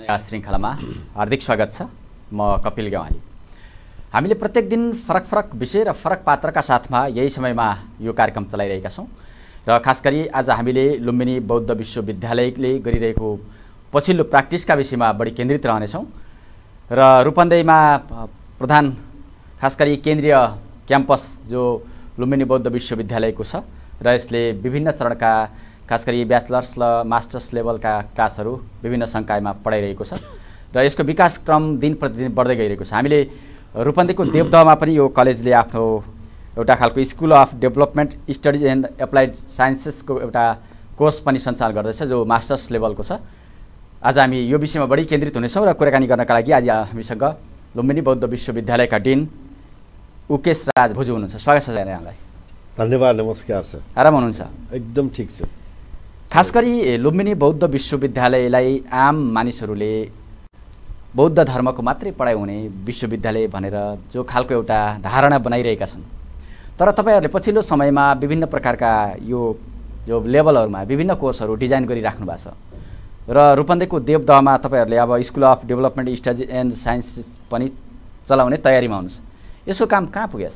नयाँ श्रृङ्खलामा हार्दिक स्वागत छ। म कपिल गेवाली। हामीले प्रत्येक दिन फरक फरक विषय र फरक पात्रका साथमा यही समयमा यो कार्यक्रम चलाइरहेका छौँ र खास गरी आज हामीले लुम्बिनी बौद्ध विश्वविद्यालयले गरिरहेको पछिल्लो प्र्याक्टिसका विषयमा बढी केन्द्रित रहनेछौँ र रूपन्देहीमा प्रधान खास गरी केन्द्रीय क्याम्पस जो लुम्बिनी बौद्ध विश्वविद्यालयको छ र यसले विभिन्न चरणका खास गरी ब्याचलर्स र मास्टर्स लेभलका क्लासहरू विभिन्न संकायमा पढाइरहेको छ र यसको विकास क्रम दिन प्रतिदिन बढ्दै गइरहेको छ। हामीले रूपन्देहीको देवदहमा पनि यो कलेजले आफ्नो एउटा खालको school of development studies and applied साइन्सेसको एउटा कोर्स पनि सञ्चालन गर्दैछ जो मास्टर्स लेभलको छ। आज हामी यो विषयमा बढी केन्द्रित हुनेछौँ र कुराकानी गर्नका लागि आज हामीसँग लुम्बिनी बौद्ध विश्वविद्यालयका डिन उकेश राज भुजू हुनुहुन्छ। स्वागत छ यहाँलाई। धन्यवाद। नमस्कार सर। आराम हुनुहुन्छ? एकदम ठिक छ। खास गरी लुम्बिनी बौद्ध विश्वविद्यालयलाई आम मानिसहरूले बौद्ध धर्मको मात्रै पढाइ हुने विश्वविद्यालय भनेर जो खालको एउटा धारणा बनाइरहेका छन्, तर तपाईँहरूले पछिल्लो समयमा विभिन्न प्रकारका यो जो लेभलहरूमा विभिन्न कोर्सहरू डिजाइन गरिराख्नु भएको छ र रूपन्देहीको देवदहमा तपाईँहरूले अब school of development studies and sciences पनि चलाउने तयारीमा हुनुहुन्छ। यसको काम कहाँ पुगेछ?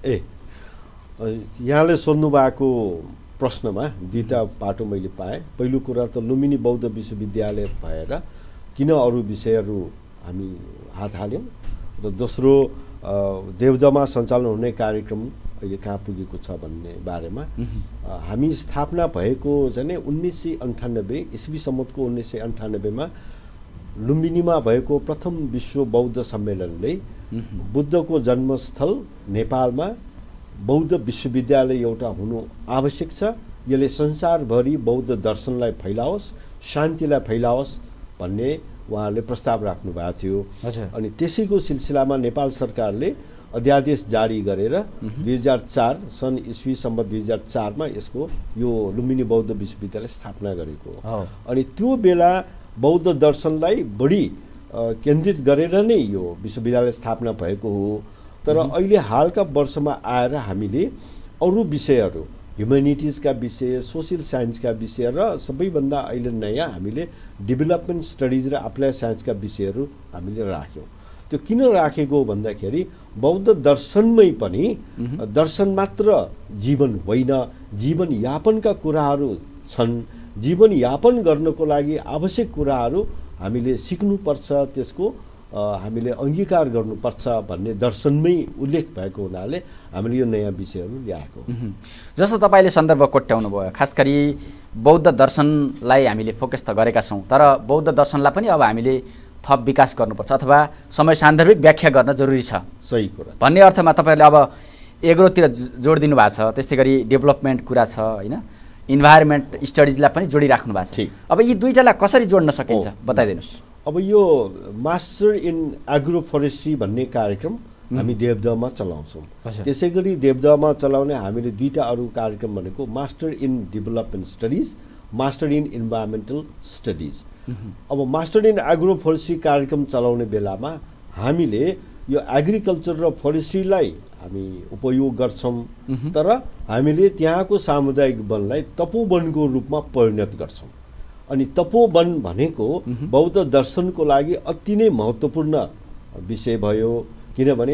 यहाँले सोध्नु भएको प्रश्नमा दुईटा पाटो मैले पाएँ। पहिलो कुरा त लुम्बिनी बौद्ध विश्वविद्यालय भएर किन अरू विषयहरू हामी हात हाल्यौँ र दोस्रो देवदहमा सञ्चालन हुने कार्यक्रम अहिले कहाँ पुगेको छ भन्ने बारेमा। हामी स्थापना भएको चाहिँ 1998 इस्वी सम्मतको 1998मा लुम्बिनीमा भएको प्रथम विश्व बौद्ध सम्मेलनले बुद्धको जन्मस्थल नेपालमा बौद्ध विश्वविद्यालय एउटा हुनु आवश्यक छ, यसले संसारभरि बौद्ध दर्शनलाई फैलाओस्, शान्तिलाई फैलाओस् भन्ने उहाँहरूले प्रस्ताव राख्नु भएको थियो। अनि त्यसैको सिलसिलामा नेपाल सरकारले अध्यादेश जारी गरेर 2004 सन् इस्वी सम्बत 2004मा यसको यो लुम्बिनी बौद्ध विश्वविद्यालय स्थापना गरेको हो। अनि त्यो बेला बौद्ध दर्शनलाई बढी केन्द्रित गरेर नै यो विश्वविद्यालय स्थापना भएको हो। तर अहिले हालका वर्षमा आएर हामीले अरू विषयहरू, ह्युमेनिटिजका विषय, सोसियल साइन्सका विषय र सबैभन्दा अहिले नयाँ हामीले डेभलपमेन्ट स्टडिज र एप्लाइड साइन्सका विषयहरू हामीले राख्यौँ। त्यो किन राखेको भन्दाखेरि बौद्ध दर्शनमै पनि दर्शन मात्र जीवन होइन, जीवनयापनका कुराहरू छन्। जीवनयापन गर्नको लागि आवश्यक कुराहरू हामीले सिक्नुपर्छ, त्यसको हामीले अङ्गीकार गर्नुपर्छ भन्ने दर्शनमै उल्लेख भएको हुनाले हामीले यो नयाँ विषयहरू ल्याएको। जस्तो तपाईँले सन्दर्भ कोट्याउनु भयो, खास गरी बौद्ध दर्शनलाई हामीले फोकस त गरेका छौँ, तर बौद्ध दर्शनलाई पनि अब हामीले थप विकास गर्नुपर्छ अथवा समय सान्दर्भिक व्याख्या गर्न जरुरी छ। सही कुरा भन्ने अर्थमा तपाईँहरूले अब एग्रोतिर जोड दिनु भएको छ, त्यस्तै गरी डेभलपमेन्ट कुरा छ होइन, इन्भाइरोमेन्ट स्टडिजलाई पनि जोडिराख्नु भएको छ। अब यी दुईटालाई कसरी जोड्न सकिन्छ बताइदिनुहोस्। अब यो मास्टर इन एग्रो फरेस्ट्री भन्ने कार्यक्रम हामी देवदहमा चलाउँछौँ। त्यसै गरी देवदहमा चलाउने हामीले दुईटा अरू कार्यक्रम भनेको master in development studies, master in environmental studies. अब मास्टर इन एग्रो फरेस्ट्री कार्यक्रम चलाउने बेलामा हामीले यो एग्रिकल्चर र फरेस्ट्रीलाई हामी उपयोग गर्छौँ, तर हामीले त्यहाँको सामुदायिक वनलाई तपोवनको रूपमा परिणत गर्छौँ। अनि तपोवन भनेको बौद्ध दर्शनको लागि अति नै महत्त्वपूर्ण विषय भयो, किनभने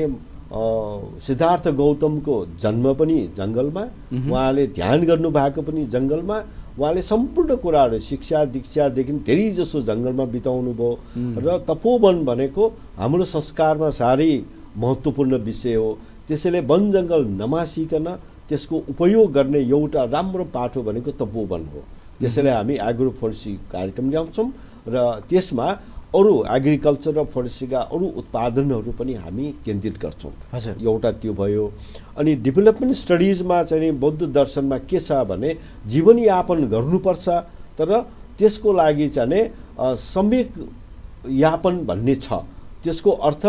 सिद्धार्थ गौतमको जन्म पनि जङ्गलमा, उहाँले ध्यान गर्नुभएको पनि जङ्गलमा, उहाँले सम्पूर्ण कुराहरू शिक्षा दीक्षादेखि धेरै जसो जङ्गलमा बिताउनु भयो र तपोवन भनेको हाम्रो संस्कारमा साह्रै महत्त्वपूर्ण विषय हो। त्यसैले वन जङ्गल नमासिकन त्यसको उपयोग गर्ने एउटा राम्रो पाटो भनेको तपोवन हो। त्यसैले हामी एग्रो फरेस्ट्री कार्यक्रम ल्याउँछौँ र त्यसमा अरू एग्रिकल्चर र फरेस्ट्रीका अरू उत्पादनहरू पनि हामी केन्द्रित गर्छौँ। एउटा त्यो भयो। अनि डेभलपमेन्ट स्टडिजमा चाहिँ बौद्ध दर्शनमा के छ भने जीवनयापन गर्नुपर्छ, तर त्यसको लागि चाहिँ सम्यक यापन भन्ने छ। त्यसको अर्थ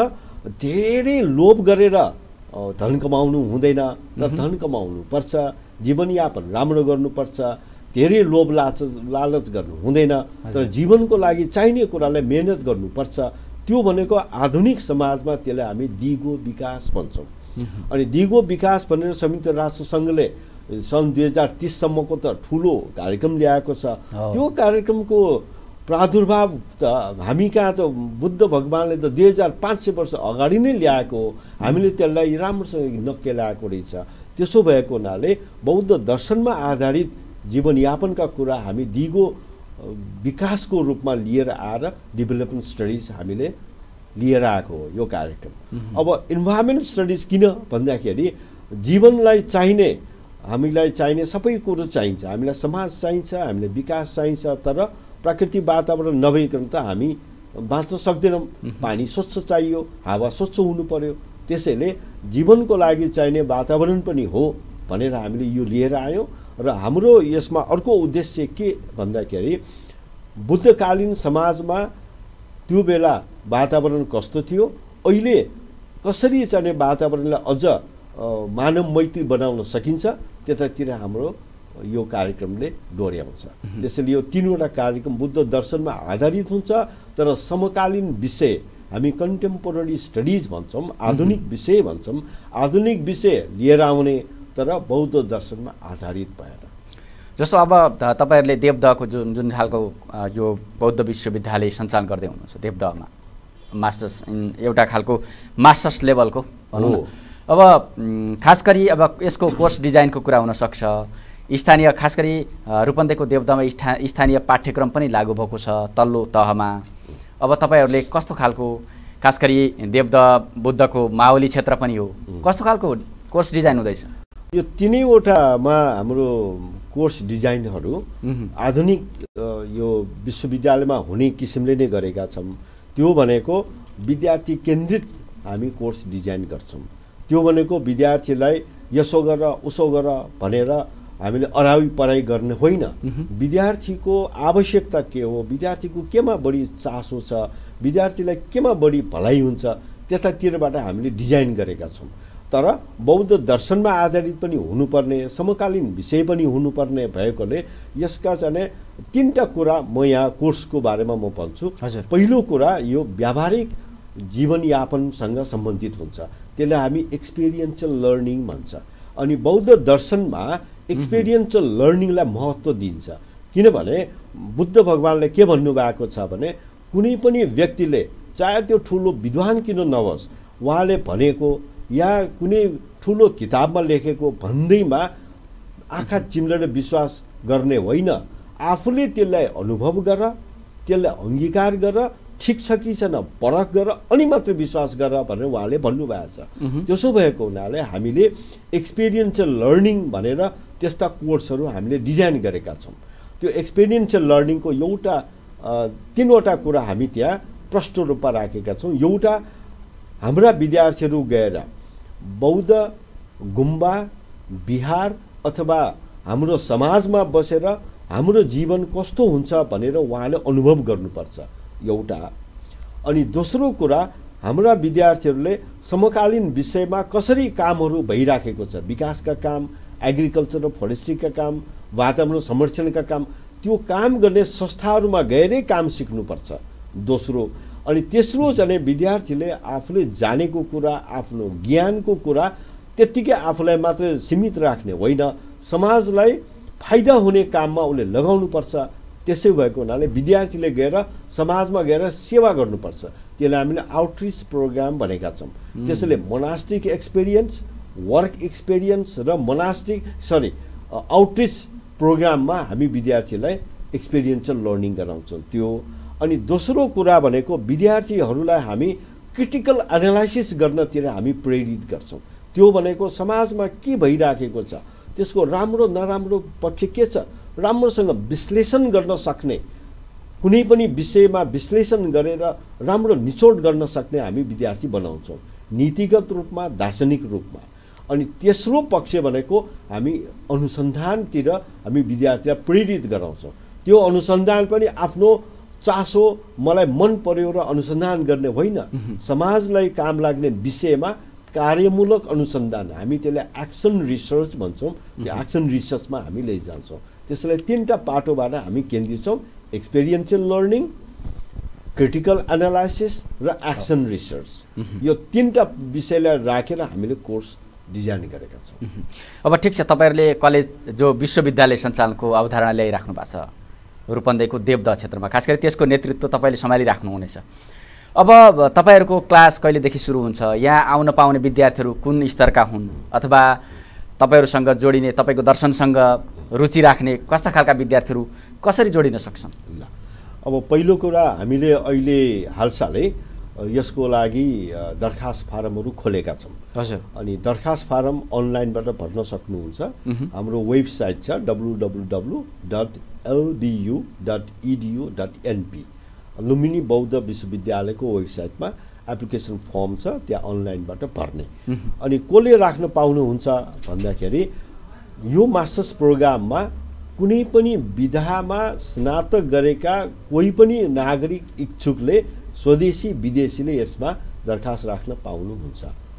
धेरै लोभ गरेर धन कमाउनु हुँदैन, तर धन कमाउनु पर्छ, जीवनयापन राम्रो गर्नुपर्छ। धेरै लोभ लालच गर्नु हुँदैन, तर जीवनको लागि चाहिने कुरालाई मेहनत गर्नुपर्छ। त्यो भनेको आधुनिक समाजमा त्यसलाई हामी दिगो विकास भन्छौँ। अनि दिगो विकास भनेर संयुक्त राष्ट्रसङ्घले सन् 2030 सम्मको त ठुलो कार्यक्रम ल्याएको छ। त्यो कार्यक्रमको प्रादुर्भाव त हामी कहाँ त बुद्ध भगवानले त 2500 वर्ष अगाडि नै ल्याएको हो, हामीले त्यसलाई राम्रोसँग नकेलाएको रहेछ। त्यसो भएको हुनाले बौद्ध दर्शनमा आधारित जीवनयापनका कुरा हामी दिगो विकासको रूपमा लिएर आएर डेभलपमेन्ट स्टडिज हामीले लिएर आएको हो यो कार्यक्रम। अब इन्भाइरोमेन्ट स्टडिज किन भन्दाखेरि जीवनलाई चाहिने, हामीलाई चाहिने सबै कुरो चाहिन्छ। हामीलाई समाज चाहिन्छ, हामीलाई विकास चाहिन्छ, तर प्राकृतिक वातावरण नभइकन त हामी बाँच्न सक्दैनौँ। पानी स्वच्छ चाहियो, हावा स्वच्छ हुनु पर्यो, त्यसैले जीवनको लागि चाहिने वातावरण पनि हो भनेर हामीले यो लिएर आयौँ। र हाम्रो यसमा अर्को उद्देश्य के भन्दाखेरि बुद्धकालीन समाजमा त्यो बेला वातावरण कस्तो थियो, अहिले कसरी चाहिने वातावरणलाई अझ मानव मैत्री बनाउन सकिन्छ, त्यतातिर हाम्रो यो कार्यक्रमले डोर्याउँछ। त्यसैले यो 3वटा कार्यक्रम बुद्ध दर्शनमा आधारित हुन्छ, तर समकालीन विषय हामी कन्टेम्पोररी स्टडिज भन्छौँ, आधुनिक विषय भन्छौँ, आधुनिक विषय लिएर आउने तर बौद्ध दर्शनमा आधारित भएर। जस्तो अब तपाईहरुले देवदहको जुन खालको यो बौद्ध विश्वविद्यालय सञ्चालन गर्दै हुनुहुन्छ, देवदहमा मास्टर्स एउटा खालको मास्टर्स लेभलको भनौँ न। अब खास गरी अब यसको कोर्स डिजाइनको कुरा हुन सक्छ, स्थानीय खास गरी रूपन्देहीको देवदहमा स्थानीय पाठ्यक्रम पनि लागू भएको छ तल्लो तहमा। अब तपाईहरुले कस्तो खालको, खास गरी देवदह बुद्धको मावली क्षेत्र पनि हो, कस्तो खालको कोर्स डिजाइन हुँदैछ? यो 3वटामा हाम्रो कोर्स डिजाइनहरू आधुनिक यो विश्वविद्यालयमा हुने किसिमले नै गरेका छौँ। त्यो भनेको विद्यार्थी केन्द्रित हामी कोर्स डिजाइन गर्छौँ। त्यो भनेको विद्यार्थीलाई यसो गर उसो गर भनेर हामीले अरावी पढाइ गर्ने होइन। विद्यार्थीको आवश्यकता के हो, विद्यार्थीको केमा बढी चासो छ, विद्यार्थीलाई केमा बढी भलाइ हुन्छ, त्यतातिरबाट हामीले डिजाइन गरेका छौँ। तर बौद्ध दर्शनमा आधारित पनि हुनुपर्ने, समकालीन विषय पनि हुनुपर्ने भएकोले यसका चाहिँ 3टा कुरा म यहाँ कोर्सको बारेमा म भन्छु। पहिलो कुरा यो व्यावहारिक जीवनयापनसँग सम्बन्धित हुन्छ, त्यसलाई हामी एक्सपिरियन्शियल लर्निङ भन्छ। अनि बौद्ध दर्शनमा एक्सपिरियन्शियल लर्निङलाई महत्त्व दिन्छ, किनभने बुद्ध भगवानले के भन्नुभएको छ भने कुनै पनि व्यक्तिले चाहे त्यो ठुलो विद्वान किन नहोस्, उहाँले भनेको या कुनै ठुलो किताबमा लेखेको भन्दैमा आँखा चिम्लेर विश्वास गर्ने होइन, आफूले त्यसलाई अनुभव गर, त्यसलाई अङ्गीकार गर, ठिक छ कि छैन परख गर, अनि मात्र विश्वास गर भनेर उहाँले भन्नुभएको छ। त्यसो भएको हुनाले हामीले एक्सपिरियन्शियल लर्निङ भनेर त्यस्ता कोर्सहरू हामीले डिजाइन गरेका छौँ। त्यो एक्सपिरियन्शियल लर्निङको एउटा 3वटा कुरा हामी त्यहाँ प्रष्ट रूपमा राखेका छौँ। एउटा, हाम्रा विद्यार्थीहरू गएर बौद्ध गुम्बा, विहार अथवा हाम्रो समाजमा बसेर हाम्रो जीवन कस्तो हुन्छ भनेर उहाँले अनुभव गर्नुपर्छ एउटा। अनि दोस्रो कुरा, हाम्रा विद्यार्थीहरूले समकालीन विषयमा कसरी कामहरू भइराखेको छ, विकासका काम, एग्रिकल्चर र फरेस्ट्रीका काम, वातावरण संरक्षणका काम, त्यो काम गर्ने संस्थाहरूमा गएरै काम सिक्नुपर्छ दोस्रो। अनि तेस्रो चाहिँ विद्यार्थीले आफूले जानेको कुरा, आफ्नो ज्ञानको कुरा त्यत्तिकै आफूलाई मात्र सीमित राख्ने होइन, समाजलाई फाइदा हुने काममा उसले लगाउनुपर्छ। त्यसै भएको हुनाले विद्यार्थीले गएर समाजमा गएर सेवा गर्नुपर्छ। त्यसलाई हामीले आउटरिच प्रोग्राम भनेका छौँ। त्यसैले मोनास्टिक एक्सपिरियन्स, वर्क एक्सपिरियन्स र आउटरिच प्रोग्राममा हामी विद्यार्थीलाई एक्सपिरियन्सियल लर्निङ गराउँछौँ त्यो। अनि दोस्रो कुरा भनेको विद्यार्थीहरूलाई हामी क्रिटिकल एनालाइसिस गर्नतिर हामी प्रेरित गर्छौँ। त्यो भनेको समाजमा के भइराखेको छ, त्यसको राम्रो नराम्रो पक्ष के छ, राम्रोसँग विश्लेषण गर्न सक्ने, कुनै पनि विषयमा विश्लेषण गरेर राम्रो निचोड गर्न सक्ने हामी विद्यार्थी बनाउँछौँ, नीतिगत रूपमा, दार्शनिक रूपमा। अनि तेस्रो पक्ष भनेको हामी अनुसन्धानतिर हामी विद्यार्थीलाई प्रेरित गराउँछौँ। त्यो अनुसन्धान पनि आफ्नो चासो, मलाई मन पर्यो र अनुसन्धान गर्ने होइन, समाजलाई काम लाग्ने विषयमा कार्यमूलक अनुसन्धान, हामी त्यसलाई एक्सन रिसर्च भन्छौँ। त्यो एक्सन रिसर्चमा हामी लैजान्छौँ। त्यसैले 3टा पाटोबाट हामी केन्द्रित छौँ, एक्सपिरियन्सियल लर्निङ, क्रिटिकल एनालाइसिस र एक्सन रिसर्च। यो 3टा विषयलाई राखेर हामीले कोर्स डिजाइन गरेका छौँ। अब ठिक छ, तपाईँहरूले कलेज जो विश्वविद्यालय सञ्चालनको अवधारणा ल्याइराख्नु भएको छ, रूपन्देहीको देवदह क्षेत्रमा, खास गरी त्यसको नेतृत्व तपाईँले सम्हालिराख्नुहुनेछ। अब तपाईँहरूको क्लास कहिलेदेखि सुरु हुन्छ? यहाँ आउन पाउने विद्यार्थीहरू कुन स्तरका हुन्, अथवा तपाईँहरूसँग जोडिने, तपाईँको दर्शनसँग रुचि राख्ने कस्ता खालका विद्यार्थीहरू कसरी जोडिन सक्छन्? ल, अब पहिलो कुरा हामीले अहिले हालसालै यसको लागि दरखास्त फारमहरू खोलेका छौँ। हजुर। अनि दरखास्त फारम अनलाइनबाट भर्न सक्नुहुन्छ। हाम्रो वेबसाइट छ www.lbu.edu.np। लुम्बिनी बौद्ध विश्वविद्यालयको वेबसाइटमा एप्लिकेसन फर्म छ, त्यहाँ अनलाइनबाट भर्ने। अनि कसले राख्न पाउनुहुन्छ भन्दाखेरि यो मास्टर्स प्रोग्राममा कुनै पनि विधामा स्नातक गरेका कोही पनि नागरिक इच्छुकले स्वदेशी विदेशीले यसमा दरखास्त राख्न पाउनुहुन्छ।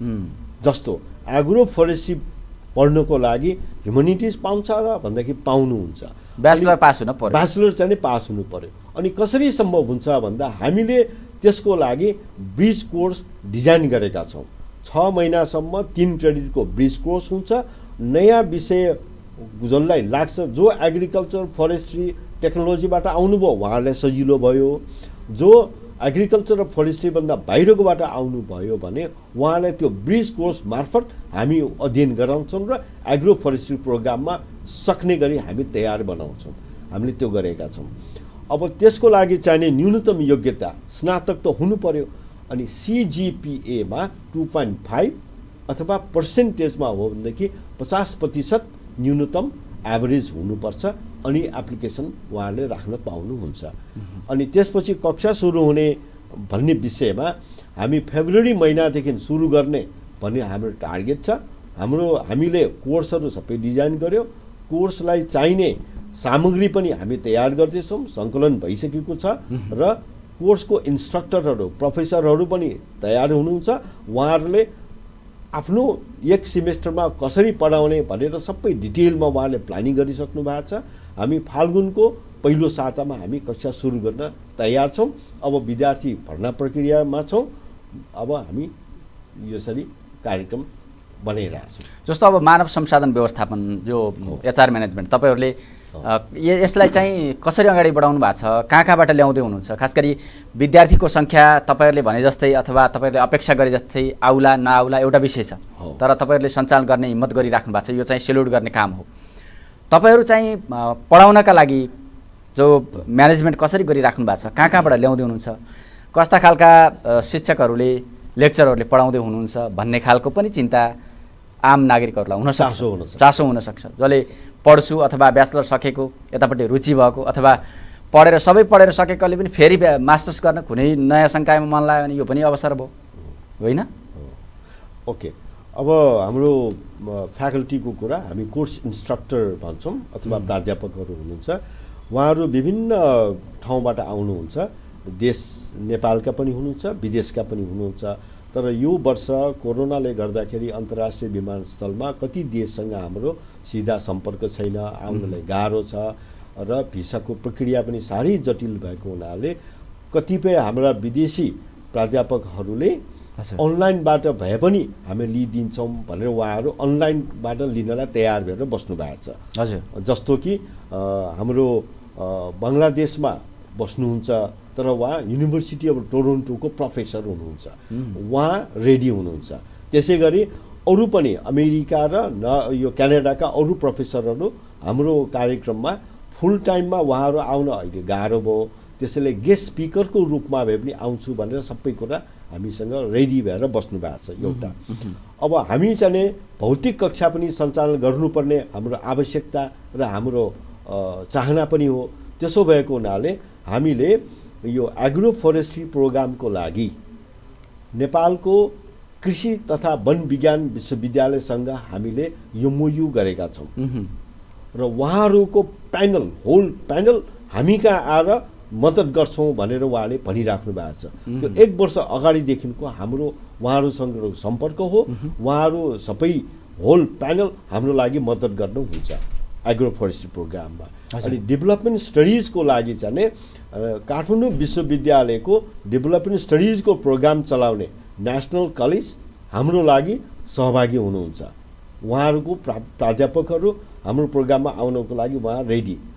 जस्तो एग्रो फरेस्ट्री पढ्नको लागि ह्युमनिटिज पाउँछ र भन्दाखेरि पाउनुहुन्छ। ब्याचलर पास हुनु पर्यो। ब्याचलर चाहिँ पास हुनु पर्यो। अनि कसरी सम्भव हुन्छ भन्दा हामीले त्यसको लागि ब्रिज कोर्स डिजाइन गरेका छौँ। 6 महिनासम्म 3 क्रेडिटको ब्रिज कोर्स हुन्छ। नयाँ विषय जसलाई लाग्छ, जो एग्रिकल्चर फरेस्ट्री टेक्नोलोजीबाट आउनुभयो उहाँहरूलाई सजिलो भयो। जो एग्रिकल्चर र फरेस्ट्रीभन्दा बाहिरकोबाट आउनुभयो भने उहाँलाई त्यो ब्रिज कोर्स मार्फत हामी अध्ययन गराउँछौँ र एग्रो फरेस्ट्री प्रोग्राममा सक्ने गरी हामी तयार बनाउँछौँ। हामीले त्यो गरेका छौँ। अब त्यसको लागि चाहिने न्यूनतम योग्यता स्नातक त हुनु पर्यो। अनि CGPA-मा 2.5 अथवा पर्सेन्टेजमा हो भनेदेखि 50% न्यूनतम एभरेज हुनुपर्छ। अनि एप्लिकेसन उहाँले राख्न पाउनुहुन्छ। अनि त्यसपछि कक्षा सुरु हुने भन्ने विषयमा हामी फेब्रुअरी महिनादेखि सुरु गर्ने भन्ने हाम्रो टार्गेट छ। हामीले कोर्सहरू सबै डिजाइन गर्यो। कोर्सलाई चाहिने सामग्री पनि हामी तयार गर्दैछौँ, सङ्कलन भइसकेको छ। र कोर्सको इन्स्ट्रक्टरहरू प्रोफेसरहरू पनि तयार हुनुहुन्छ। उहाँहरूले आफ्नो एक सेमेस्टरमा कसरी पढाउने भनेर सबै डिटेलमा उहाँले प्लानिङ गरिसक्नु भएको छ। हामी फाल्गुनको पहिलो सातामा हामी कक्षा सुरु गर्न तयार छौँ। अब विद्यार्थी भर्ना प्रक्रियामा छौँ। अब हामी यसरी कार्यक्रम बनाइरहेको छौँ। जस्तो अब मानव संसाधन व्यवस्थापन, जो HR म्यानेजमेन्ट, तपाईँहरूले यसलाई चाहिँ कसरी अगाडि बढाउनु भएको छ? कहाँबाट ल्याउँदै हुनुहुन्छ? खास गरी विद्यार्थीको सङ्ख्या तपाईँहरूले भने जस्तै अथवा तपाईँहरूले अपेक्षा गरे जस्तै आउला नआउला एउटा विषय छ, तर तपाईँहरूले सञ्चालन गर्ने हिम्मत गरिराख्नु भएको छ। यो चाहिँ सेल्युट गर्ने काम हो। तपाईँहरू चाहिँ पढाउनका लागि जो म्यानेजमेन्ट कसरी गरिराख्नु भएको छ, कहाँबाट ल्याउँदै हुनुहुन्छ, कस्ता खालका शिक्षकहरूले लेक्चरहरूले पढाउँदै हुनुहुन्छ भन्ने खालको पनि चिन्ता आम नागरिकहरूलाई चासो हुनसक्छ। जसले पढ्छु अथवा ब्याचलर सकेको, यतापट्टि रुचि भएको, अथवा सबै पढेर सकेकोले पनि फेरि मास्टर्स गर्न कुनै नयाँ सङ्कायमा मन लाग्यो भने यो पनि अवसर भयो, होइन? ओके। अब हाम्रो फ्याकल्टीको कुरा हामी कोर्स इन्स्ट्रक्टर भन्छौँ अथवा प्राध्यापकहरू हुनुहुन्छ। उहाँहरू विभिन्न ठाउँबाट आउनुहुन्छ। देश नेपालका पनि हुनुहुन्छ, विदेशका पनि हुनुहुन्छ। तर यो वर्ष कोरोनाले गर्दाखेरि अन्तर्राष्ट्रिय विमानस्थलमा कति देशसँग हाम्रो सिधा सम्पर्क छैन, आउनलाई गाह्रो छ र भिसाको प्रक्रिया पनि साह्रै जटिल भएको हुनाले कतिपय हाम्रा विदेशी प्राध्यापकहरूले अनलाइनबाट भए पनि हामी लिइदिन्छौँ भनेर उहाँहरू अनलाइनबाट लिनलाई तयार भएर बस्नु भएको छ। हजुर। जस्तो कि हाम्रो बङ्गलादेशमा बस्नुहुन्छ, तर उहाँ युनिभर्सिटी अफ टोरोन्टोको प्रोफेसर हुनुहुन्छ, उहाँ रेडी हुनुहुन्छ। त्यसै गरी अरू पनि अमेरिका र यो क्यानाडाका अरू प्रोफेसरहरू हाम्रो कार्यक्रममा फुल टाइममा उहाँहरू आउन अहिले गाह्रो भयो। त्यसैले गेस्ट स्पिकरको रूपमा भए पनि आउँछु भनेर सबै कुरा हामीसँग रेडी भएर बस्नु भएको छ एउटा। अब हामी चाहिँ भौतिक कक्षा पनि सञ्चालन गर्नुपर्ने हाम्रो आवश्यकता र हाम्रो चाहना पनि हो। त्यसो भएको हुनाले हामीले यो एग्रो फरेस्ट्री प्रोग्रामको लागि नेपालको कृषि तथा वन विज्ञान विश्वविद्यालयसँग हामीले MOU गरेका छौँ र उहाँहरूको होल प्यानल हामी कहाँ आएर मद्दत गर्छौँ भनेर उहाँले भनिराख्नु भएको छ। त्यो 1 वर्ष अगाडिदेखिको हाम्रो उहाँहरूसँग सम्पर्क हो। उहाँहरू सबै होल प्यानल हाम्रो लागि मद्दत गर्नुहुन्छ एग्रो फरेस्ट्री प्रोग्राममा। अनि डेभलपमेन्ट स्टडिजको लागि चाहिँ काठमाडौँ विश्वविद्यालयको डेभलपमेन्ट स्टडिजको प्रोग्राम चलाउने नेसनल कलेज हाम्रो लागि सहभागी हुनुहुन्छ। उहाँहरूको प्राध्यापकहरू हाम्रो प्रोग्राममा आउनको लागि उहाँ रेडी।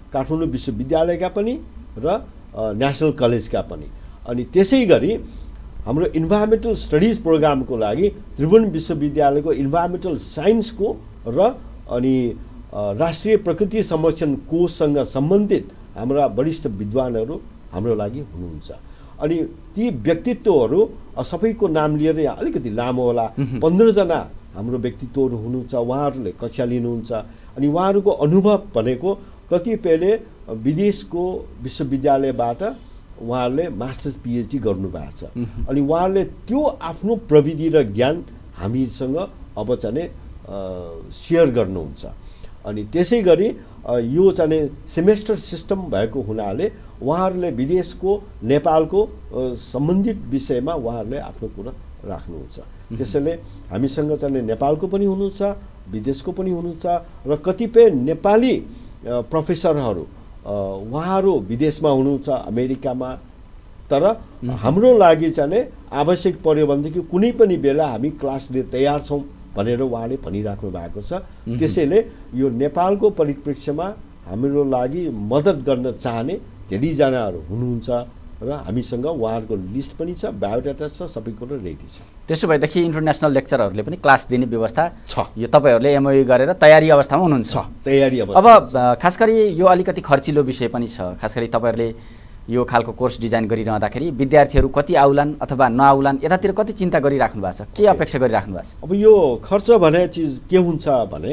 काठमाडौँ विश्वविद्यालयका पनि र नेसनल कलेजका पनि। अनि त्यसै गरी हाम्रो इन्भाइरोमेन्टल स्टडिज प्रोग्रामको लागि त्रिभुवन विश्वविद्यालयको इन्भाइरोमेन्टल साइन्सको र अनि राष्ट्रिय प्रकृति संरक्षण कोषसँग सम्बन्धित हाम्रा वरिष्ठ विद्वानहरू हाम्रो लागि हुनुहुन्छ। अनि ती व्यक्तित्वहरू सबैको नाम लिएर यहाँ अलिकति लामो होला, 15 जना हाम्रो व्यक्तित्वहरू हुनुहुन्छ। उहाँहरूले कक्षा लिनुहुन्छ। अनि उहाँहरूको अनुभव भनेको कतिपयले विदेशको विश्वविद्यालयबाट उहाँहरूले मास्टर्स पिएचडी गर्नुभएको छ। अनि उहाँहरूले त्यो आफ्नो प्रविधि र ज्ञान हामीसँग अब चाहिँ सेयर गर्नुहुन्छ। अनि त्यसै गरी यो चाहिँ सेमेस्टर सिस्टम भएको हुनाले उहाँहरूले विदेशको नेपालको सम्बन्धित विषयमा उहाँहरूले आफ्नो कुरा राख्नुहुन्छ। त्यसैले हामीसँग चाहिँ नेपालको पनि हुनुहुन्छ, विदेशको पनि हुनुहुन्छ र कतिपय नेपाली प्रोफेसरहरू उहाँहरू विदेशमा हुनुहुन्छ, अमेरिकामा। तर हाम्रो लागि चाहिँ आवश्यक पर्यो भनेदेखि कुनै पनि बेला हामी क्लास लिन तयार छौँ भनेर उहाँले भनिराख्नु भएको छ। त्यसैले यो नेपालको परिप्रेक्ष्यमा हाम्रो लागि मद्दत गर्न चाहने धेरैजनाहरू हुनुहुन्छ र हामीसँग उहाँहरूको लिस्ट पनि छ, बायोडाटा छ, सबै कुरो रेडी छ। त्यसो भएदेखि इन्टरनेसनल लेक्चरहरूले पनि क्लास दिने व्यवस्था छ। यो तपाईँहरूले एमओयू गरेर तयारी अवस्थामा हुनुहुन्छ? तयारी अवस्था। अब खास गरी यो अलिकति खर्चिलो विषय पनि छ। खास गरी तपाईँहरूले यो खालको कोर्स डिजाइन गरिरहँदाखेरि विद्यार्थीहरू कति आउलान् अथवा नआउलान् यतातिर कति चिन्ता गरिराख्नु भएको छ, के अपेक्षा गरिराख्नु भएको छ? अब यो खर्च भने चिज के हुन्छ भने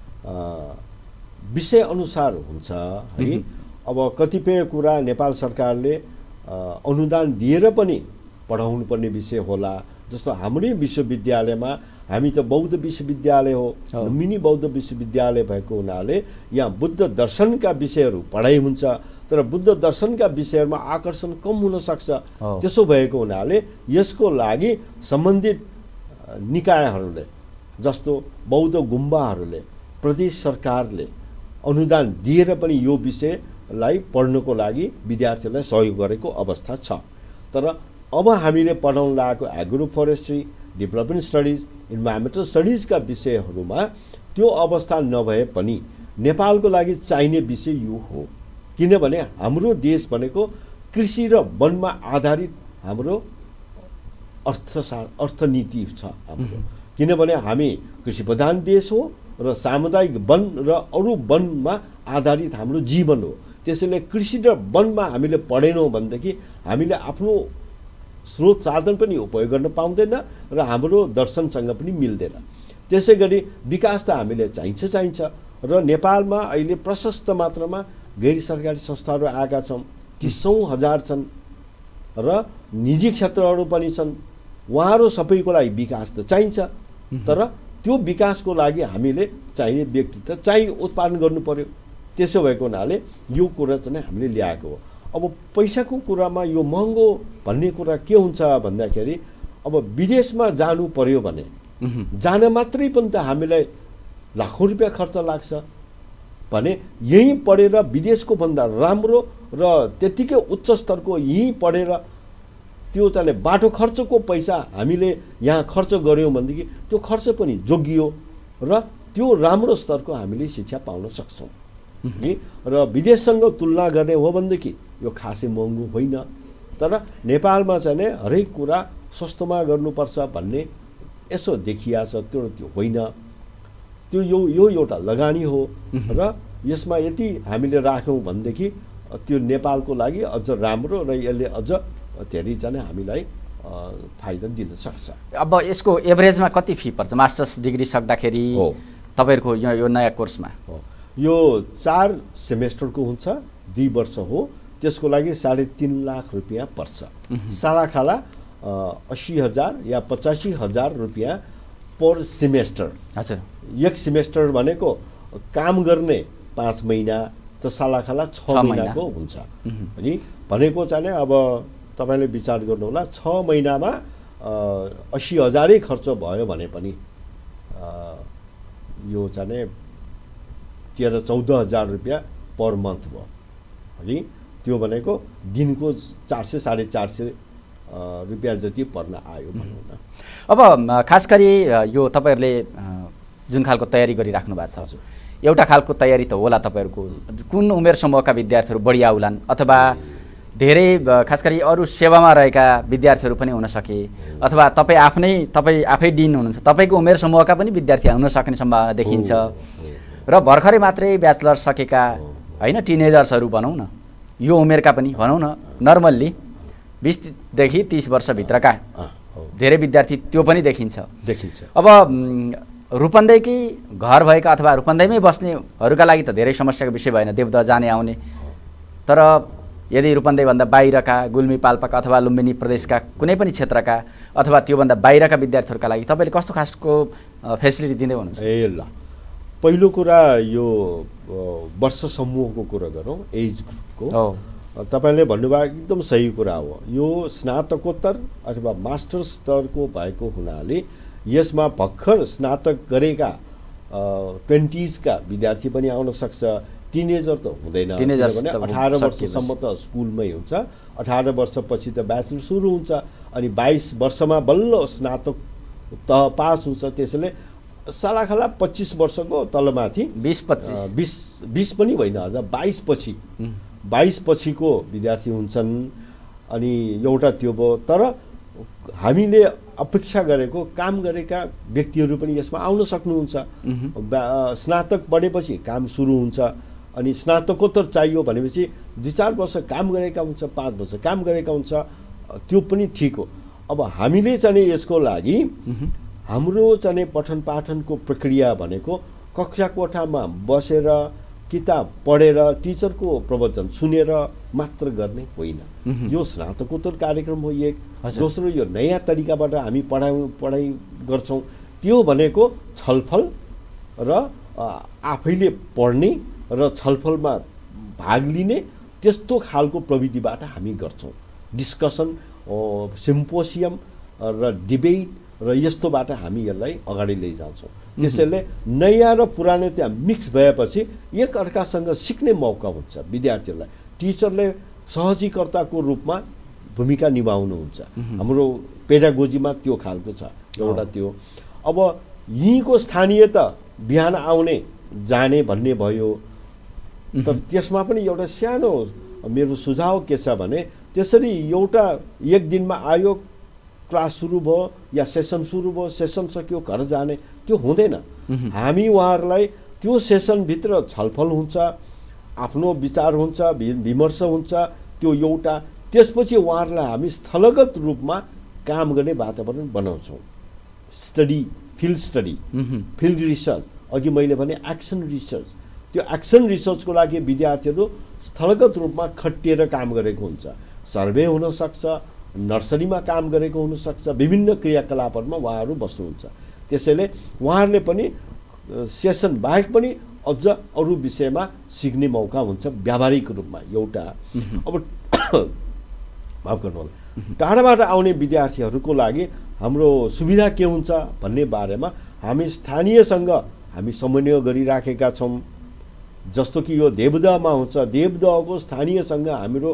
विषय अनुसार हुन्छ है। अब कतिपय कुरा नेपाल सरकारले अनुदान दिएर पनि पढाउनु पर्ने विषय होला। जस्तो हाम्रै विश्वविद्यालयमा, हामी त बौद्ध विश्वविद्यालय हो, मिनी बौद्ध विश्वविद्यालय भएको हुनाले यहाँ बुद्ध दर्शनका विषयहरू पढाइ हुन्छ। तर बुद्ध दर्शनका विषयहरूमा आकर्षण कम हुन सक्छ। त्यसो भएको हुनाले यसको लागि सम्बन्धित निकायहरूले जस्तो बौद्ध गुम्बाहरूले प्रदेश सरकारले अनुदान दिएर पनि यो विषयलाई पढ्नको लागि विद्यार्थीहरूलाई सहयोग गरेको अवस्था छ। तर अब हामीले पढाउन लागेको agroforestry, development studies, environmental स्टडिजका विषयहरूमा त्यो अवस्था नभए पनि नेपालको लागि चाहिने विषय यो हो। किनभने हाम्रो देश भनेको कृषि र वनमा आधारित हाम्रो अर्थनीति छ हाम्रो। किनभने हामी कृषि प्रधान देश हो र सामुदायिक वन र अरू वनमा आधारित हाम्रो जीवन हो। त्यसैले कृषि र वनमा हामीले पढेनौँ भनेदेखि हामीले आफ्नो स्रोत साधन पनि उपयोग गर्न पाउँदैन र हाम्रो दर्शनसँग पनि मिल्दैन। त्यसै गरी विकास त हामीले चाहिन्छ र नेपालमा अहिले प्रशस्त मात्रामा गैर सरकारी संस्थाहरू आएका छन्, 30,000 छन् र निजी क्षेत्रहरू पनि छन्। उहाँहरू सबैको लागि विकास त चाहिन्छ। तर त्यो विकासको लागि हामीले चाहिने व्यक्तित्व चाहिँ उत्पादन गर्नु पर्यो। त्यसो भएको हुनाले यो कुरा चाहिँ हामीले ल्याएको हो। अब पैसाको कुरामा यो महँगो भन्ने कुरा के हुन्छ भन्दाखेरि अब विदेशमा जानु पर्यो भने जान मात्रै पनि त हामीलाई लाखौँ रुपियाँ खर्च लाग्छ भने यहीँ पढेर विदेशको भन्दा राम्रो र त्यतिकै उच्च स्तरको यहीँ पढेर त्यो चाहिँ बाटो खर्चको पैसा हामीले यहाँ खर्च गऱ्यौँ भनेदेखि त्यो खर्च पनि जोगियो र त्यो राम्रो स्तरको हामीले शिक्षा पाउन सक्छौँ नि। र विदेशसँग तुलना गर्ने हो भनेदेखि यो खासै महँगो होइन। तर नेपालमा चाहिँ हरेक कुरा सस्तोमा गर्नुपर्छ भन्ने यसो देखिया छ, त्यो होइन। त्यो यो एउटा लगानी हो र यसमा यति हामीले राख्यौँ भनेदेखि त्यो नेपालको लागि अझ राम्रो र यसले अझ धेरै चाहिँ हामीलाई फाइदा दिन सक्छ। अब यसको एभरेजमा कति फी पर्छ मास्टर्स डिग्री सक्दाखेरि तपाईँहरूको यो नयाँ कोर्समा? यो 4 सेमेस्टरको हुन्छ, 2 वर्ष हो। त्यसको लागि 3.5 लाख रुपियाँ पर्छ। सालाखाला 80,000 या 85,000 रुपियाँ पर सेमेस्टर। हजुर, एक सेमेस्टर भनेको काम गर्ने 5 महिना त सालाखाला 6 महिनाको हुन्छ अनि भनेको चाहिँ अब तपाईँले विचार गर्नुहोला 6 महिनामा 80,000 खर्च भयो भने पनि यो चाहिँ 13-14,000 रुपियाँ पर मन्थ भयो है। त्यो भनेको दिनको 400-450 रुपियाँ जति पर्न आयो भनौँ न। अब खास गरी यो तपाईँहरूले जुन खालको तयारी गरिराख्नु भएको छ एउटा खालको तयारी त होला तपाईहरुको। कुन उमेर समूहका विद्यार्थीहरू बढी आउलान् अथवा धेरै खास गरी अरू सेवामा रहेका विद्यार्थीहरू पनि हुन सके अथवा तपाई आफै डिन हुनुहुन्छ, तपाईको उमेर समूहका पनि विद्यार्थी हुन सक्ने सम्भावना देखिन्छ र भर्खरै मात्रै ब्याचलर सकेका हैन टिनेजर्सहरू भनौं न, यो उमेरका पनि भनौं न, नर्मल्ली 20 देखि 30 वर्षभित्रका धेरै विद्यार्थी त्यो पनि देखिन्छ। अब रूपन्देहीकै घर भएका अथवा रूपन्देहीमै बस्नेहरूका लागि त धेरै समस्याको विषय भएन देवदह जाने आउने, तर यदि रूपन्देहीभन्दा बाहिरका गुल्मी पाल्पाका अथवा लुम्बिनी प्रदेशका कुनै पनि क्षेत्रका अथवा त्योभन्दा बाहिरका विद्यार्थीहरूका लागि तपाईँले कस्तो खासको फेसिलिटी दिँदै हुनुहुन्छ? ल पहिलो कुरा यो वर्ष समूहको कुरा गरौँ, एज ग्रुपको। तपाईले भन्नुभएको एकदम सही कुरा हो। यो स्नातकोत्तर अथवा मास्टर स्तरको भएको हुनाले यसमा भर्खर स्नातक गरेका 20s का विद्यार्थी पनि आउन सक्छ। टिनेजर त हुँदैन, किनभने 18 वर्षसम्म त स्कुलमै हुन्छ, 18 वर्षपछि त ब्याचलर सुरु हुन्छ अनि 22 वर्षमा बल्ल स्नातक तह पास हुन्छ। त्यसैले सालाखाला 25 वर्षको तलमाथि 20 पनि होइन, अझ 22 पछिको विद्यार्थी हुन्छन्। अनि एउटा त्यो भयो, तर हामीले अपेक्षा गरेको काम गरेका व्यक्तिहरू पनि यसमा आउन सक्नुहुन्छ। स्नातक पढेपछि काम सुरु हुन्छ अनि स्नातकोत्तर चाहियो भनेपछि 2-4 वर्ष काम गरेका हुन्छ, 5 वर्ष काम गरेका हुन्छ, त्यो पनि ठिक हो। अब हामीले चाहिँ यसको लागि हाम्रो चाहिँ पठन पाठनको प्रक्रिया भनेको कक्षा कोठामा बसेर किताब पढेर टिचरको प्रवचन सुनेर मात्र गर्ने होइन। यो स्नातकोत्तर कार्यक्रम हो एक। दोस्रो यो नयाँ तरिकाबाट हामी पढाइ गर्छौँ, त्यो भनेको छलफल र आफैले पढ्ने र छलफलमा भाग लिने त्यस्तो खालको प्रविधिबाट हामी गर्छौँ। डिस्कसन, सिम्पोसियम र डिबेट र यस्तोबाट हामी यसलाई अगाडि लैजान्छौँ। त्यसैले नयाँ र पुरानो त्यहाँ मिक्स भएपछि एक अर्कासँग सिक्ने मौका हुन्छ विद्यार्थीहरूलाई। टिचरले सहजीकर्ताको रूपमा भूमिका निभाउनुहुन्छ। हाम्रो पेडागोजीमा त्यो खालको छ एउटा त्यो। अब यहीँको स्थानीय त बिहान आउने जाने भन्ने भयो, तर त्यसमा पनि एउटा सानो मेरो सुझाव के छ भने त्यसरी एउटा एक दिनमा आयो, क्लास सुरु भयो या सेसन सुरु भयो, सेसन सक्यो घर जाने, त्यो हुँदैन। हामी उहाँहरूलाई त्यो सेसनभित्र छलफल हुन्छ, आफ्नो विचार हुन्छ, विमर्श हुन्छ, त्यो एउटा। त्यसपछि उहाँहरूलाई हामी स्थलगत रूपमा काम गर्ने वातावरण बनाउँछौँ। स्टडी, फिल्ड रिसर्च, अघि मैले भने एक्सन रिसर्च, त्यो एक्सन रिसर्चको लागि विद्यार्थीहरू स्थलगत रूपमा खटिएर काम गरेको हुन्छ। सर्वे हुनसक्छ, नर्सरीमा काम गरेको हुनसक्छ, विभिन्न क्रियाकलापहरूमा उहाँहरू बस्नुहुन्छ। त्यसैले उहाँहरूले पनि सेसन बाहेक पनि अझ अरू विषयमा सिक्ने मौका हुन्छ व्यावहारिक रूपमा एउटा। अब माफ गर्नु होला, टाढाबाट आउने विद्यार्थीहरूको लागि हाम्रो सुविधा के हुन्छ भन्ने बारेमा हामी स्थानीयसँग हामी समन्वय गरिराखेका छौँ। जस्तो कि यो देवदहमा हुन्छ, देवदहको स्थानीयसँग हाम्रो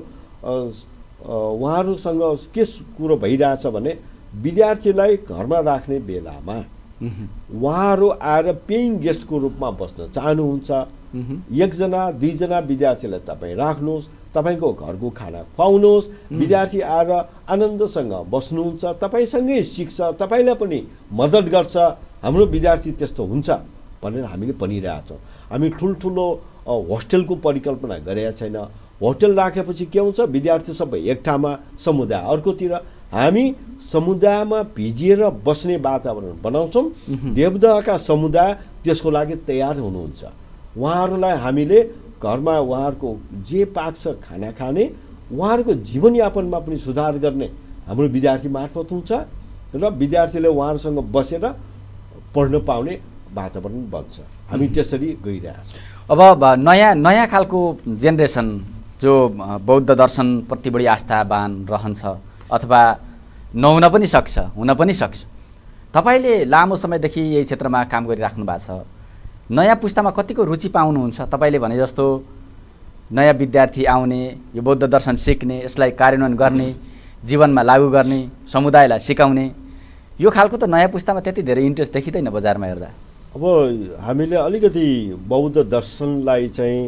उहाँहरूसँग के कुरो भइरहेछ भने विद्यार्थीलाई घरमा राख्ने बेलामा उहाँहरू आएर पेइङ गेस्टको रूपमा बस्न चाहनुहुन्छ। 1 जना 2 जना विद्यार्थीलाई तपाईँ राख्नुहोस्, तपाईँको घरको खाना खुवाउनुहोस्, विद्यार्थी आएर आनन्दसँग बस्नुहुन्छ, तपाईँसँगै सिक्छ, तपाईँलाई पनि मद्दत गर्छ। हाम्रो विद्यार्थी त्यस्तो हुन्छ भनेर हामीले भनिरहेछौँ। हामी ठुल्ठुलो होस्टेलको परिकल्पना गरेका छैन। होटल राखेपछि के हुन्छ, विद्यार्थी सबै एक ठाउँमा, समुदाय अर्कोतिर। हामी समुदायमा भिजिएर बस्ने वातावरण बनाउँछौँ। देवदहका समुदाय त्यसको लागि तयार हुनुहुन्छ। उहाँहरूलाई हामीले घरमा उहाँहरूको जे पाक्छ खाना खाने, उहाँहरूको जीवनयापनमा पनि सुधार गर्ने हाम्रो विद्यार्थी मार्फत हुन्छ र विद्यार्थीले उहाँहरूसँग बसेर पढ्न पाउने वातावरण बन्छ। हामी त्यसरी गइरहेका छौँ। अब नयाँ खालको जेनेरेसन जो बौद्ध दर्शनप्रति बढी आस्थावान रहन्छ अथवा नहुन पनि सक्छ, हुन पनि सक्छ। तपाईँले लामो समयदेखि यही क्षेत्रमा काम गरिराख्नु भएको छ। नयाँ पुस्तामा कतिको रुचि पाउनुहुन्छ? तपाईँले भने जस्तो नयाँ विद्यार्थी आउने, यो बौद्ध दर्शन सिक्ने, यसलाई कार्यान्वयन गर्ने, जीवनमा लागू गर्ने, समुदायलाई सिकाउने, यो खालको त नयाँ पुस्तामा त्यति धेरै इन्ट्रेस्ट देखिँदैन बजारमा हेर्दा। अब हामीले अलिकति बौद्ध दर्शनलाई चाहिँ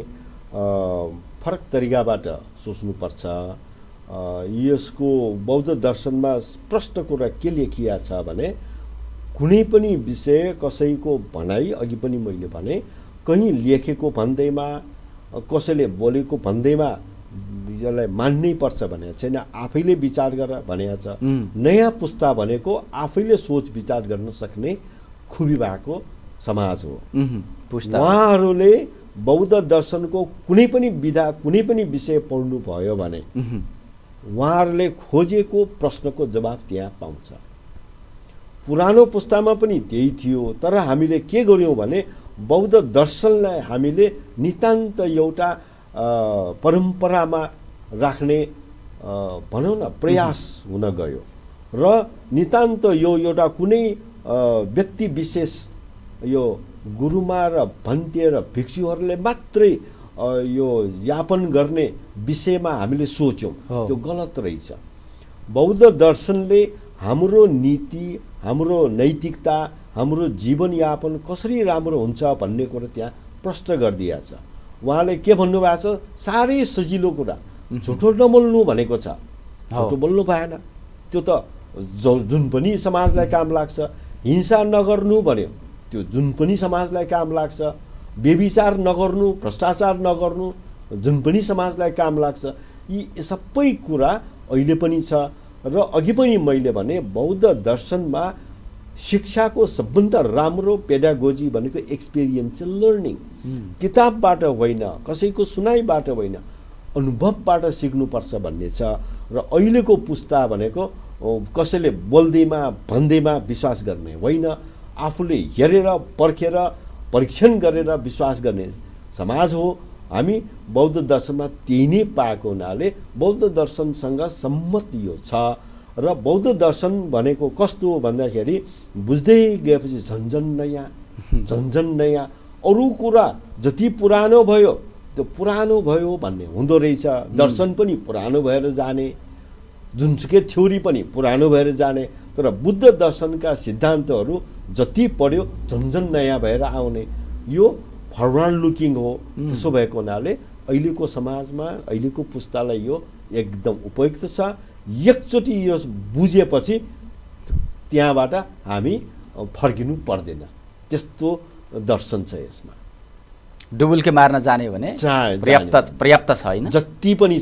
फरक तरिकाबाट सोच्नुपर्छ। यसको बौद्ध दर्शनमा स्पष्ट कुरा के लेखिया छ भने कुनै पनि विषय कसैको भनाइ, अघि पनि मैले भने, कहीँ लेखेको भन्दैमा कसैले बोलेको भन्दैमा यसलाई मान्नै पर्छ भनेको छैन, आफैले विचार गर भनेको छ। नयाँ पुस्ता भनेको आफैले सोच विचार गर्न सक्ने खुबी भएको समाज हो। उहाँहरूले बौद्ध दर्शनको कुनै पनि विधा, कुनै पनि विषय पढ्नु भयो भने उहाँहरूले खोजेको प्रश्नको जवाब त्यहाँ पाउँछ। पुरानो पुस्तामा पनि त्यही थियो, तर हामीले के गर्यौँ भने बौद्ध दर्शनलाई हामीले नितान्त एउटा परम्परामा राख्ने भनौँ न प्रयास हुन गयो र नितान्त यो एउटा कुनै व्यक्ति विशेष, यो गुरुमा र भन्ते र भिक्षुहरूले मात्रै यो यापन गर्ने विषयमा हामीले सोच्यौँ, त्यो गलत रहेछ। बौद्ध दर्शनले हाम्रो नीति, हाम्रो नैतिकता, हाम्रो जीवनयापन कसरी राम्रो हुन्छ भन्ने कुरा त्यहाँ प्रश्न गरिदिएको छ। उहाँले के भन्नुभएको छ, साह्रै सजिलो कुरा, झुटो नबोल्नु भनेको छ। झुटो बोल्नु भएन, त्यो त जुन पनि समाजलाई काम लाग्छ। हिंसा नगर्नु भन्यो, त्यो जुन पनि समाजलाई काम लाग्छ। व्यभिचार नगर्नु, भ्रष्टाचार नगर्नु, जुन पनि समाजलाई काम लाग्छ। यी सबै कुरा अहिले पनि छ। र अघि पनि मैले भने बौद्ध दर्शनमा शिक्षाको सबभन्दा राम्रो पेडागोजी भनेको एक्सपिरियन्सियल लर्निङ। किताबबाट होइन, कसैको सुनाइबाट होइन, अनुभवबाट सिक्नुपर्छ भन्ने छ। र अहिलेको पुस्ता भनेको कसैले बोल्दैमा भन्दैमा विश्वास गर्ने होइन, आफूले हेरेर पर्खेर परीक्षण गरेर विश्वास गर्ने समाज हो। हामी बौद्ध दर्शनमा त्यही नै पाएको हुनाले बौद्ध दर्शनसँग सम्मत यो छ। र बौद्ध दर्शन भनेको कस्तो हो भन्दाखेरि बुझ्दै गएपछि झन्झन नयाँ अरू कुरा जति पुरानो भयो त्यो पुरानो भयो भन्ने हुँदो रहेछ। दर्शन पनि पुरानो भएर जाने, जुनसुकै थ्योरी पनि पुरानो भएर जाने, तर बुद्ध दर्शनका सिद्धान्तहरू जति पढ्यो झन्झन नयाँ भएर आउने। यो फरवर्ड लुकिङ हो। त्यसो भएको हुनाले अहिलेको समाजमा, अहिलेको पुस्तालाई यो एकदम उपयुक्त छ। एकचोटि यो बुझेपछि त्यहाँबाट हामी फर्किनु पर्दैन, त्यस्तो दर्शन छ यसमा। डुबुल्के मार्न जाने भने पर्याप्त छ होइन? जति पनि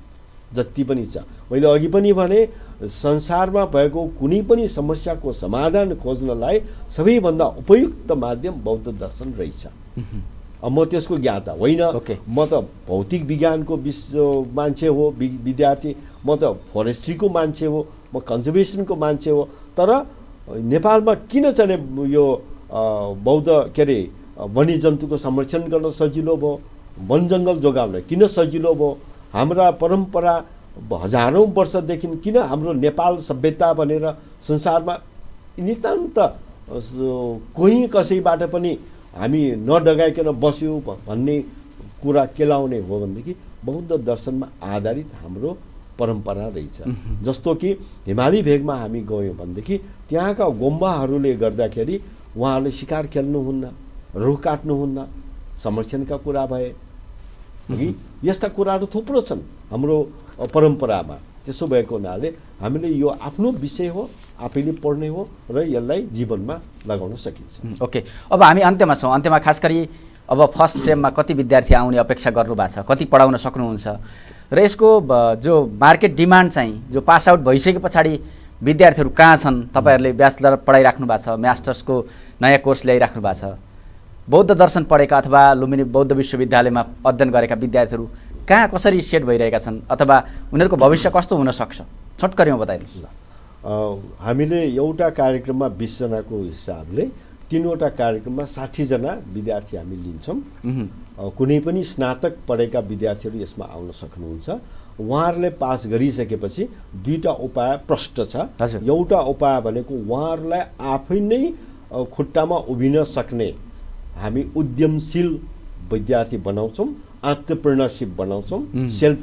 छ। मैले अघि पनि भने संसारमा भएको कुनै पनि समस्याको समाधान खोज्नलाई सबैभन्दा उपयुक्त माध्यम बौद्ध दर्शन रहेछ। म त्यसको ज्ञाता होइन, म त भौतिक विज्ञानको मान्छे हो, विद्यार्थी, म त फरेस्ट्रीको मान्छे हो, म कन्जर्भेसनको मान्छे हो। तर नेपालमा किन चाहिँ यो बौद्ध के अरे वन्यजन्तुको संरक्षण गर्न सजिलो भयो, वन जङ्गल जोगाउन किन सजिलो भयो, हाम्रा परम्परा हजारौँ वर्षदेखि किन हाम्रो नेपाल सभ्यता भनेर संसारमा नितान्त कोही कसैबाट पनि हामी नडगाइकन बस्यौँ भन्ने कुरा केलाउने हो भनेदेखि बौद्ध दर्शनमा आधारित हाम्रो परम्परा रहेछ। जस्तो कि हिमाली भेगमा हामी गयौँ भनेदेखि त्यहाँका गुम्बाहरूले गर्दाखेरि उहाँहरूले शिकार खेल्नुहुन्न, रुख काट्नुहुन्न, संरक्षणका कुरा भए कि यस्ता कुराहरू थुप्रो छन् हाम्रो परम्परामा। त्यसो भएको हुनाले हामीले यो आफ्नो विषय हो, आफैले पढ्ने हो र यसलाई जीवनमा लगाउन सकिन्छ। ओके, अब हामी अन्त्यमा छौँ। अन्त्यमा खास गरी अब फर्स्ट सेममा कति विद्यार्थी आउने अपेक्षा गर्नुभएको छ, कति पढाउन सक्नुहुन्छ र यसको जो मार्केट डिमान्ड चाहिँ जो पास आउट भइसके पछाडि विद्यार्थीहरू कहाँ छन्? तपाईँहरूले ब्याचलर पढाइराख्नु भएको छ, मास्टर्सको नयाँ कोर्स ल्याइराख्नु भएको छ, बौद्ध दर्शन पढेका अथवा लुम्बिनी बौद्ध विश्वविद्यालयमा अध्ययन गरेका विद्यार्थीहरू कहाँ कसरी सेट भइरहेका छन् अथवा उनीहरूको भविष्य कस्तो हुनसक्छ? छोटकरीमा बताइदिनुहोस् न। हामीले एउटा कार्यक्रममा 20 जनाको हिसाबले 3वटा कार्यक्रममा 60 जना विद्यार्थी हामी लिन्छौँ। कुनै पनि स्नातक पढेका विद्यार्थीहरू यसमा आउन सक्नुहुन्छ। उहाँहरूले पास गरिसकेपछि 2टा उपाय प्रष्ट छ। एउटा उपाय भनेको उहाँहरूलाई आफै नै खुट्टामा उभिन सक्ने हामी उद्यमशील विद्यार्थी बनाउँछौँ, एन्टरप्रेन्योरशिप बनाउँछौँ, सेल्फ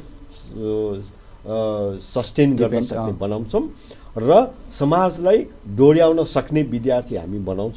सस्टेन गर्न सक्ने बनाउँछौँ र समाजलाई डोर्याउन सक्ने विद्यार्थी हामी बनाउँछौँ।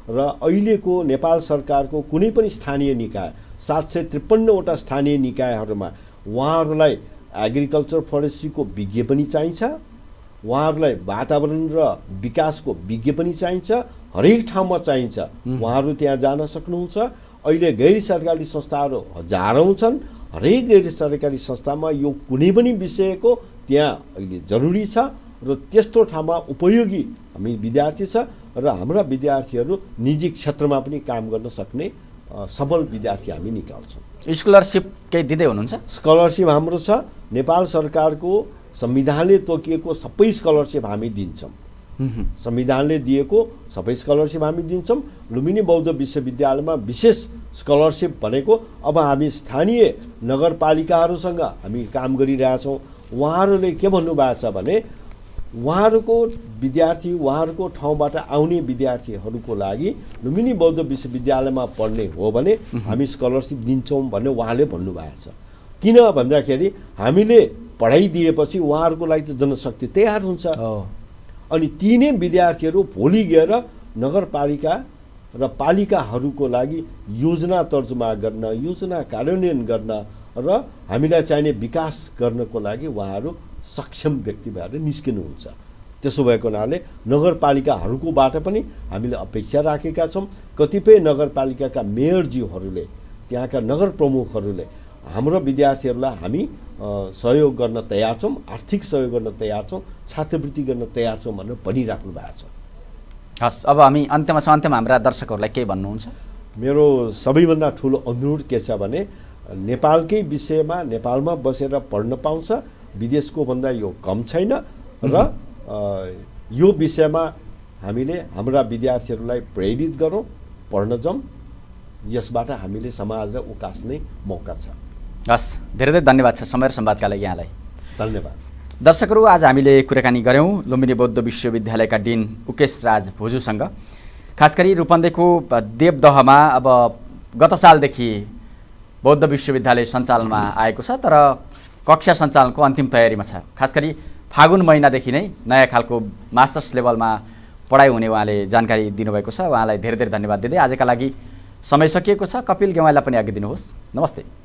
र अहिलेको नेपाल सरकारको कुनै पनि स्थानीय निकाय 753वटा स्थानीय निकायहरूमा उहाँहरूलाई एग्रिकल्चर फरेस्ट्रीको विज्ञ पनि चाहिन्छ, उहाँहरूलाई वातावरण र विकासको विज्ञ पनि चाहिन्छ, हरेक ठाउँमा चाहिन्छ। उहाँहरू त्यहाँ जान सक्नुहुन्छ। अहिले गैर सरकारी संस्थाहरू हजारौँ छन्। हरेक गैर सरकारी संस्थामा यो कुनै पनि विषयको त्यहाँ अहिले जरुरी छ र त्यस्तो ठाउँमा उपयोगी हामी विद्यार्थी छ र हाम्रा विद्यार्थीहरू निजी क्षेत्रमा पनि काम गर्न सक्ने सबल विद्यार्थी हामी निकाल्छौँ। स्कलरसिप केही दिँदै हुनुहुन्छ? स्कलरसिप हाम्रो छ। नेपाल सरकारको संविधानले तोकिएको सबै स्कलरसिप हामी दिन्छौँ। संविधानले दिएको सबै स्कलरसिप हामी दिन्छौँ। लुम्बिनी बौद्ध विश्वविद्यालयमा विशेष स्कलरसिप भनेको अब हामी स्थानीय नगरपालिकाहरूसँग हामी काम गरिरहेछौँ। उहाँहरूले के भन्नुभएको छ भने उहाँहरूको विद्यार्थी उहाँहरूको ठाउँबाट आउने विद्यार्थीहरूको लागि लुम्बिनी बौद्ध विश्वविद्यालयमा पढ्ने हो भने हामी स्कलरसिप दिन्छौँ भन्ने उहाँले भन्नुभएको छ। किन भन्दाखेरि हामीले पढाइदिएपछि उहाँहरूको लागि त जनशक्ति तयार हुन्छ अनि ती नै विद्यार्थीहरू भोलि गएर नगरपालिका र पालिकाहरूको लागि योजना तर्जुमा गर्न, योजना कार्यान्वयन गर्न र हामीलाई चाहिने विकास गर्नको लागि उहाँहरू सक्षम व्यक्ति भएर निस्किनुहुन्छ। त्यसो भएको हुनाले नगरपालिकाहरूकोबाट पनि हामीले अपेक्षा राखेका छौँ। कतिपय नगरपालिकाका मेयरज्यूहरूले, त्यहाँका नगर प्रमुखहरूले हाम्रो विद्यार्थीहरूलाई हामी सहयोग गर्न तयार छौँ, आर्थिक सहयोग गर्न तयार छौँ, छात्रवृत्ति गर्न तयार छौँ भनेर भनिराख्नु भएको छ। हस्, अब हामी अन्त्यमा छौँ। अन्त्यमा हाम्रा दर्शकहरूलाई के भन्नुहुन्छ? मेरो सबैभन्दा ठुलो अनुरोध के छ भने नेपालकै विषयमा नेपालमा बसेर पढ्न पाउँछ, विदेशको भन्दा यो कम छैन र यो विषयमा हामीले हाम्रा विद्यार्थीहरूलाई प्रेरित गरौँ, पढ्न जाउँ। यसबाट हामीले समाजलाई उकास्ने मौका छ। हस्, धेरै धेरै धन्यवाद छ समय र संवादका लागि यहाँलाई। धन्यवाद। दर्शकहरू, आज हामीले कुराकानी गऱ्यौँ लुम्बिनी बौद्ध विश्वविद्यालयका डिन उकेश राज भुजुसँग। खास गरी रूपन्देहीको देवदहमा अब गत सालदेखि बौद्ध विश्वविद्यालय सञ्चालनमा आएको छ, तर कक्षा सञ्चालनको अन्तिम तयारीमा छ। खास गरी फागुन महिनादेखि नै नयाँ खालको मास्टर्स लेभलमा पढाइ हुने उहाँले जानकारी दिनुभएको छ। उहाँलाई धेरै धेरै धन्यवाद दिँदै आजका लागि समय सकिएको छ। कपिल गेवालीलाई पनि आज्ञा दिनुहोस्। नमस्ते।